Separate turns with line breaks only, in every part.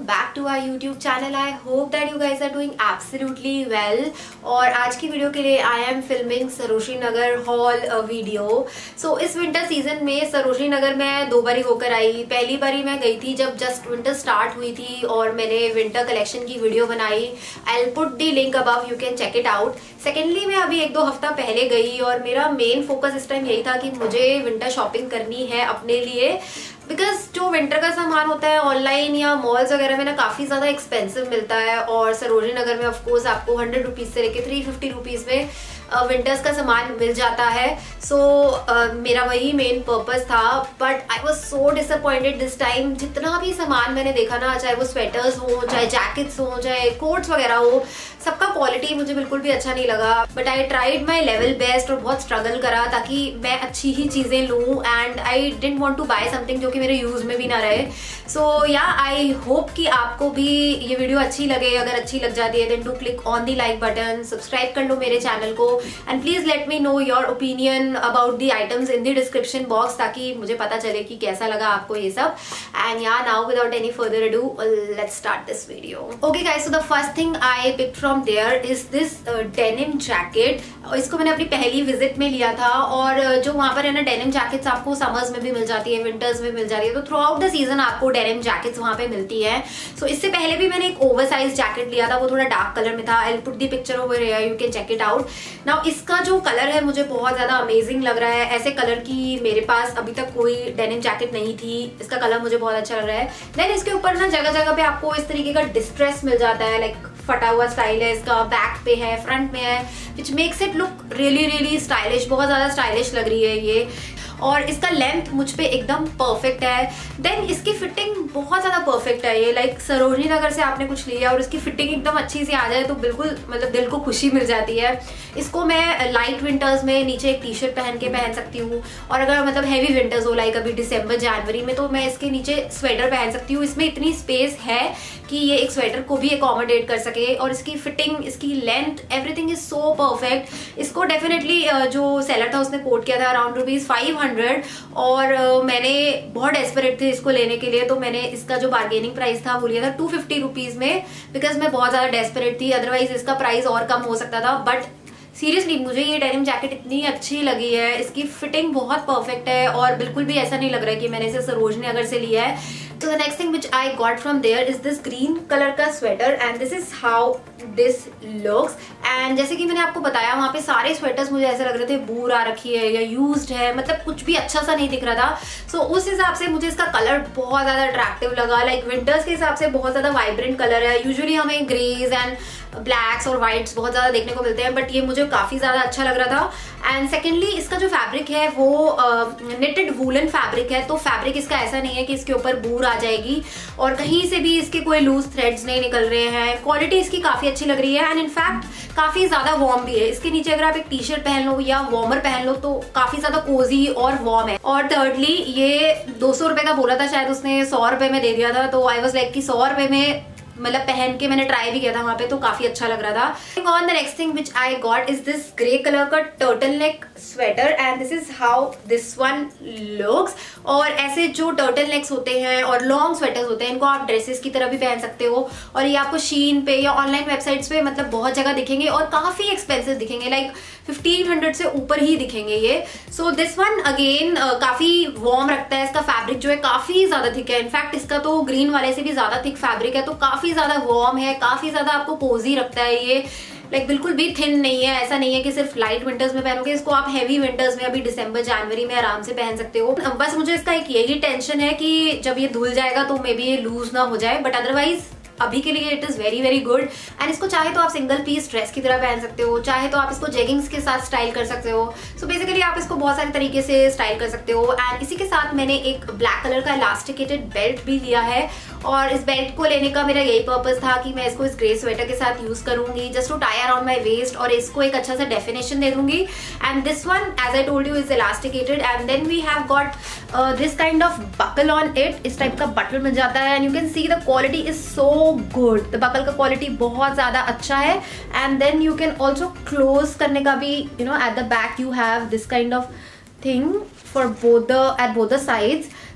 back to our YouTube channel. I hope that you guys are doing absolutely well. और आज की video के लिए I am filming Sarojini Nagar haul video. So इस winter season में सरोजनी नगर में दो बारी होकर आई. पहली बारी मैं गई थी जब जस्ट विंटर स्टार्ट हुई थी और मैंने विंटर कलेक्शन की वीडियो बनाई. I'll put the link above, you can check it out. Secondly मैं अभी एक दो हफ्ता पहले गई और मेरा मेन फोकस इस टाइम यही था कि मुझे विंटर शॉपिंग करनी है अपने लिए. बिकॉज जो विंटर का सामान होता है ऑनलाइन या मॉल्स वगैरह में ना काफ़ी ज़्यादा एक्सपेंसिव मिलता है और सरोजनी नगर में ऑफकोर्स आपको 100 रुपीज़ से लेके 350 रुपीज़ में विंटर्स का सामान मिल जाता है. सो मेरा वही मेन पर्पस था. But I was so disappointed this time. जितना भी सामान मैंने देखा ना, चाहे वो स्वेटर्स हो, चाहे जैकेट्स हो, चाहे कोट्स वगैरह हो, सबका क्वालिटी मुझे बिल्कुल भी अच्छा नहीं लगा. But I tried my level best और बहुत स्ट्रगल करा ताकि मैं अच्छी ही चीज़ें लूँ. And I didn't want to buy something जो कि मेरे यूज़ में भी ना रहे. सो या आई होप कि आपको भी ये वीडियो अच्छी लगे. अगर अच्छी लग जाती है then to click on the like button, subscribe कर लो मेरे चैनल को and please let me know your opinion about the items in the description box ताकि मुझे पता चले कि कैसा लगा आपको ये सब. And yeah now without any further ado let's start this video. Okay guys, so the first thing I picked from there is this denim jacket. इसको मैंने अपनी पहली विजिट में लिया था और जो वहां पर है ना डेनिम जैकेट्स आपको समर्स में भी मिल जाती है, विंटर्स में मिल जाती है. तो थ्रू आउट द सीजन आपको डेनिम जैकेट्स वहां पे मिलती है. सो इससे पहले भी मैंने एक ओवरसाइज जैकेट लिया था, वो थोड़ा डार्क कलर में था. I will put the picture over here, you can check it out. Now इसका जो कलर है मुझे बहुत ज्यादा अमेजिंग लग रहा है. ऐसे कलर की मेरे पास अभी तक कोई डेनिम जैकेट नहीं थी. इसका कलर मुझे बहुत अच्छा लग रहा है. देन इसके ऊपर ना जगह जगह पे आपको इस तरीके का डिस्ट्रेस मिल जाता है. लाइक फटा हुआ स्टाइल है इसका, बैक पे है, फ्रंट में है, which makes it look really stylish. बहुत ज्यादा स्टाइलिश लग रही है ये. और इसका लेंथ मुझ पे एकदम परफेक्ट है. देन इसकी फिटिंग बहुत ज़्यादा परफेक्ट है. ये लाइक सरोजनी नगर से आपने कुछ लिया और इसकी फिटिंग एकदम अच्छी सी आ जाए तो बिल्कुल मतलब दिल को खुशी मिल जाती है. इसको मैं लाइट विंटर्स में नीचे एक टी शर्ट पहन सकती हूँ और अगर मतलब हैवी विंटर्स हो लाइक अभी दिसंबर जनवरी में तो मैं इसके नीचे स्वेटर पहन सकती हूँ. इसमें इतनी स्पेस है कि ये एक स्वेटर को भी अकोमोडेट कर सके और इसकी फिटिंग, इसकी length, everything is so perfect. इसको डेफिनेटली जो सेलर था उसने कोट किया था अराउंड ₹500 और मैंने बहुत डेस्परेट थी इसको लेने के लिए तो मैंने इसका जो बार्गेनिंग प्राइस था वो लिया था 250 रुपीज में बिकॉज मैं बहुत ज्यादा डेस्परेट थी. अदरवाइज इसका प्राइस और कम हो सकता था. बट सीरियसली मुझे ये डेनिम जैकेट इतनी अच्छी लगी है. इसकी फिटिंग बहुत परफेक्ट है और बिल्कुल भी ऐसा नहीं लग रहा है कि मैंने इसे सरोजनी नगर से लिया है. So the next thing which I got from there is this green color का sweater and this is how this looks. and जैसे कि मैंने आपको बताया वहाँ पे सारे स्वेटर्स मुझे ऐसे लग रहे थे बूर आ रखी है या यूज्ड है, मतलब कुछ भी अच्छा सा नहीं दिख रहा था. So उस हिसाब से मुझे इसका कलर बहुत ज़्यादा अट्रैक्टिव लगा. लाइक विंटर्स के हिसाब से बहुत ज़्यादा वाइब्रेंट कलर है. यूजुअली हमें ग्रेज एंड ब्लैक्स और वाइट्स बहुत ज़्यादा देखने को मिलते हैं बट ये मुझे काफ़ी ज़्यादा अच्छा लग रहा था. एंड सेकेंडली इसका जो फैब्रिक है वो निटेड वूलन फैब्रिक है. तो फैब्रिक इसका ऐसा नहीं है कि इसके ऊपर बूर आ जाएगी और कहीं से भी इसके कोई लूज थ्रेड्स नहीं निकल रहे हैं. क्वालिटी इसकी काफ़ी अच्छी लग रही है एंड इनफैक्ट काफ़ी ज़्यादा वार्म भी है. इसके नीचे अगर आप एक टी शर्ट पहन लो या वार्मर पहन लो तो काफ़ी ज़्यादा कोजी और वार्म है. और थर्डली ये 200 रुपये का बोला था, शायद उसने 100 रुपये में दे दिया था. तो आई वॉज लाइक कि 100 रुपये में मतलब पहन के मैंने ट्राई भी किया था वहां पे तो काफी अच्छा लग रहा था. On the next thing which I got is this grey colour का turtle neck sweater and this is how this one looks. और ऐसे जो टर्टल नेक्स होते हैं और लॉन्ग स्वेटर्स होते हैं इनको आप ड्रेसेस की तरह भी पहन सकते हो और ये आपको शीन पे या ऑनलाइन वेबसाइट्स पे मतलब बहुत जगह दिखेंगे और काफी एक्सपेंसिव दिखेंगे. लाइक 1500 से ऊपर ही दिखेंगे ये. सो दिस वन अगेन काफी वार्म रखता है. इसका फैब्रिक जो है काफी ज्यादा थिक है. इनफैक्ट इसका तो ग्रीन वाले से भी ज्यादा थिक फैब्रिक है तो काफी ज्यादा वार्म है, काफी ज्यादा आपको कोजी रखता है ये. लाइक बिल्कुल भी थिन नहीं है. ऐसा नहीं है कि सिर्फ लाइट विंटर्स में पहनोगे, इसको आप हैवी विंटर्स में अभी दिसंबर जनवरी में आराम से पहन सकते हो. बस मुझे इसका एक यही टेंशन है कि जब ये धुल जाएगा तो मे बी ये लूज ना हो जाए. बट अदरवाइज अभी के लिए it is very good. And इसको चाहे तो आप सिंगल पीस ड्रेस की तरह पहन सकते हो, चाहे तो आप इसको जेगिंग्स के साथ स्टाइल कर सकते हो. सो बेसिकली आप इसको बहुत सारे तरीके से स्टाइल कर सकते हो. एंड इसी के साथ मैंने एक ब्लैक कलर का इलास्टिकेटेड बेल्ट भी लिया है और इस बेल्ट को लेने का मेरा यही पर्पस था कि मैं इसको इस ग्रे स्वेटर के साथ यूज करूंगी just to tie around my waist और इसको एक अच्छा सा डेफिनेशन दे दूंगी. And this one as I told you is elasticated and then we have got this kind of buckle on it. इस टाइप का बटन मिल जाता है and you can see the quality is so good. The buckle का quality बहुत ज्यादा अच्छा है. And then you can also close करने का भी you know at the back you have this kind of thing for both the at both the sides.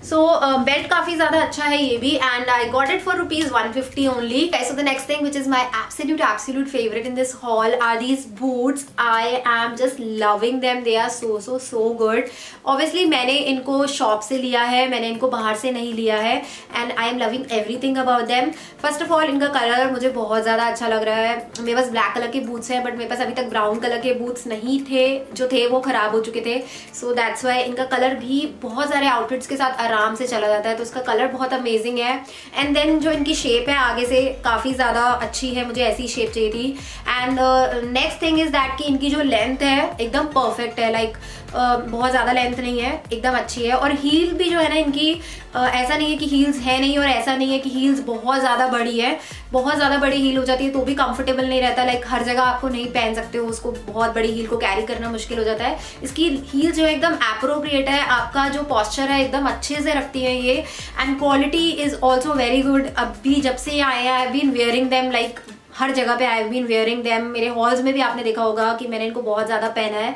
So belt काफी ज्यादा अच्छा है ये भी, and I got it for ₹150 only. So the next thing which is my absolute favourite in this haul are these boots. I am just loving them. They are so good. Obviously मैंने इनको shop से लिया है, मैंने इनको बाहर से नहीं लिया है, and I am loving everything about them. First of all इनका कलर मुझे बहुत ज्यादा अच्छा लग रहा है. मेरे पास ब्लैक कलर के बूट्स हैं, बट मेरे पास अभी तक ब्राउन कलर के बूट्स नहीं थे, जो थे वो खराब हो चुके थे. सो दैट्स वाई इनका कलर भी बहुत सारे आउटफिट्स के साथ आराम से चला जाता है, तो इसका कलर बहुत अमेजिंग है. एंड देन जो इनकी शेप है आगे से काफी ज्यादा अच्छी है, मुझे ऐसी शेप चाहिए थी. And next thing is that कि इनकी जो लेंथ है एकदम परफेक्ट है. लाइक बहुत ज्यादा लेंथ नहीं है, एकदम अच्छी है. और हील भी जो है ना इनकी ऐसा नहीं है कि हील्स है नहीं, और ऐसा नहीं है कि हील्स बहुत ज्यादा बड़ी है. बहुत ज्यादा बड़ी हील हो जाती है तो भी कंफर्टेबल नहीं रहता. लाइक हर जगह आपको नहीं पहन सकते हो उसको, बहुत बड़ी हील को कैरी करना मुश्किल हो जाता है. इसकी हील जो है एकदम एप्रोप्रिएट है, आपका जो पॉस्चर है एकदम अच्छे से रखती है ये. And quality is also very good. अभी जब से ये आए हैं I have been wearing them, like हर जगह पे I have been wearing them. मेरे हॉल्स में भी आपने देखा होगा कि मैंने इनको बहुत ज्यादा पहना है.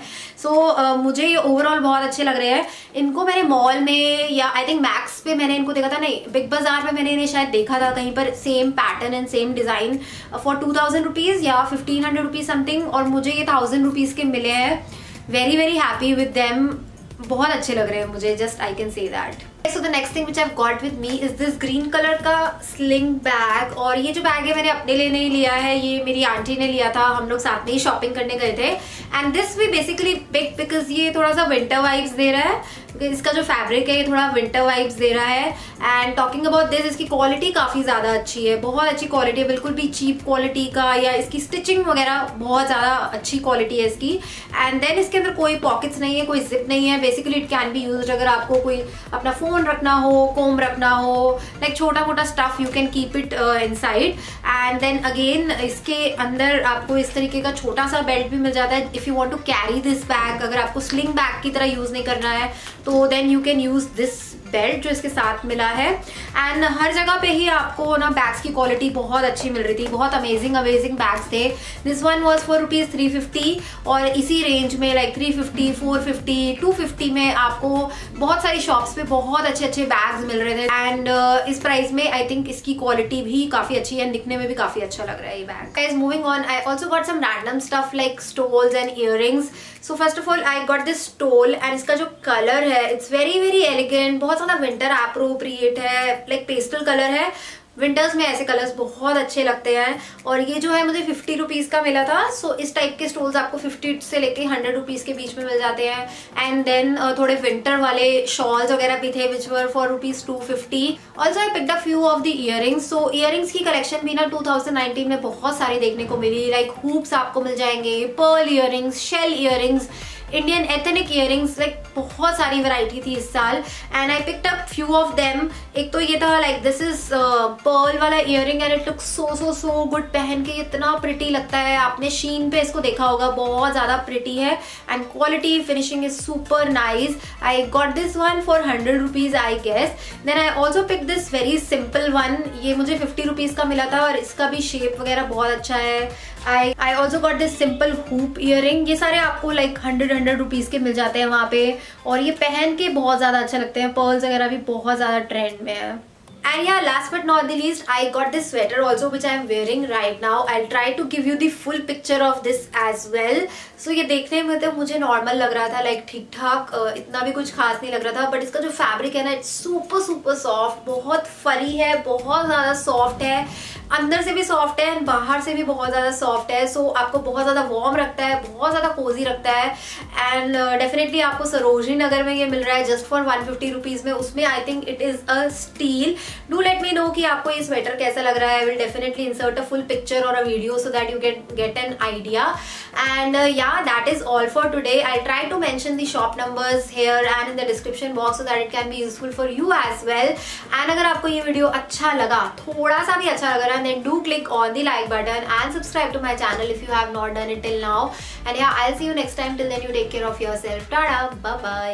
सो मुझे ये ओवरऑल बहुत अच्छे लग रहे हैं. इनको मैंने मॉल में या आई थिंक मैक्स पे मैंने इनको देखा था, नहीं बिग बाजार में मैंने इन्हें शायद देखा था कहीं पर, same pattern and same design for ₹2000 या ₹1500 समथिंग, और मुझे ये ₹1000 के मिले हैं. Very happy with them. बहुत अच्छे लग रहे हैं मुझे, just I can say that. So the next thing which I've got with me is this green color का sling bag. और ये जो बैग है मैंने अपने लिए नहीं लिया है, ये मेरी आंटी ने लिया था, हम लोग साथ में ही शॉपिंग करने गए थे. And this we basically pick because ये थोड़ा सा विंटर वाइब्स दे रहा है. इसका जो फैब्रिक है ये थोड़ा विंटर वाइब्स दे रहा है. एंड टॉकिंग अबाउट दिस, इसकी क्वालिटी काफी ज्यादा अच्छी है, बहुत अच्छी क्वालिटी है, बिल्कुल भी चीप क्वालिटी का, या इसकी स्टिचिंग वगैरह बहुत ज्यादा अच्छी क्वालिटी है इसकी. एंड देन इसके अंदर कोई पॉकेट्स नहीं है, कोई जिप नहीं है. Basically it can be used अगर आपको कोई अपना फोन रखना हो, कोम रखना हो, लाइक छोटा मोटा stuff, you can keep it inside. And then again इसके अंदर आपको इस तरीके का छोटा सा बेल्ट भी मिल जाता है if you want to carry this bag. अगर आपको स्लिंग बैग की तरह यूज नहीं करना है तो then you can use this belt जो इसके साथ मिला है. एंड हर जगह पे ही आपको ना बैग्स की क्वालिटी बहुत अच्छी मिल रही थी, बहुत अमेजिंग बैग्स थे. दिस वन वॉज फॉर ₹350, और इसी रेंज में लाइक 350, 450, 250 में आपको बहुत सारी शॉप्स पे बहुत अच्छे बैग्स मिल रहे थे. एंड इस प्राइस में आई थिंक इसकी क्वालिटी भी काफी अच्छी है, दिखने में भी काफी अच्छा लग रहा है ये bag. Guys moving on, I also got some random stuff like stoles and earrings. So first of all I got this stole, and इसका जो कलर है इट्स वेरी एलिगेंट, बहुत ज्यादा विंटर एप्रोप्रिएट है, लाइक पेस्टल कलर है. Winters में ऐसे colours बहुत अच्छे लगते हैं. और ये जो है मुझे ₹50 का मिला था. सो इस टाइप के स्टोल्स आपको 50 से लेके ₹100 के बीच में मिल जाते हैं. एंड देन थोड़े विंटर वाले शॉल्स वगैरह भी थे which were for ₹250. Also I picked a few of the earrings. So earrings की कलेक्शन भी ना 2019 में बहुत सारी देखने को मिली. लाइक हुप्स आपको मिल जाएंगे, pearl earrings, shell earrings, Indian ethnic earrings, like बहुत सारी वैरायटी थी इस साल. And I picked up few of them. एक तो ये था लाइक दिस इज पर्ल वाला earring, and it look so good. पहन के इतना प्रिटी लगता है. आपने शीन पे इसको देखा होगा, बहुत ज्यादा प्रिटी है. And quality finishing is super nice. I got this one for ₹100 I guess. Then I also pick this very simple one. ये मुझे ₹50 का मिला था, और इसका भी शेप वगैरह बहुत अच्छा है. I also got this simple hoop earring. ये सारे आपको लाइक ₹100 के मिल जाते हैं वहां पे, और ये पहन के बहुत ज्यादा अच्छे लगते हैं. पर्ल्स वगैरह भी बहुत ज्यादा ट्रेंड में है. And yeah, last but not the least, I got this sweater also which I am wearing right now. I'll try to give you the full picture of this as well. So ये देखने में तो मुझे normal लग रहा था, like ठीक ठाक, इतना भी कुछ खास नहीं लग रहा था. बट इसका जो फैब्रिक है ना, इट्स सुपर सॉफ्ट, बहुत फरी है, बहुत ज्यादा सॉफ्ट है. अंदर से भी सॉफ्ट है एंड बाहर से भी बहुत ज्यादा सॉफ्ट है. सो आपको बहुत ज्यादा वार्म रखता है, बहुत ज्यादा कोजी रखता है. एंड डेफिनेटली आपको सरोजनी नगर में ये मिल रहा है जस्ट फॉर ₹150 में. उसमें I think it is a steel. Do let me know कि आपको ये स्वेटर कैसा लग रहा है. I will definitely insert a full picture और a video so that you can get an idea. And yeah that is all for today. I try to mention the shop numbers here and in the description box so that it can be useful for you as well. And अगर आपको ये video अच्छा लगा, थोड़ा सा भी अच्छा लग रहा है, then do click on the like button and subscribe to my channel if you have not done it till now. And yeah, I'll see you next time. Till then, you take care of yourself. Tada, bye bye.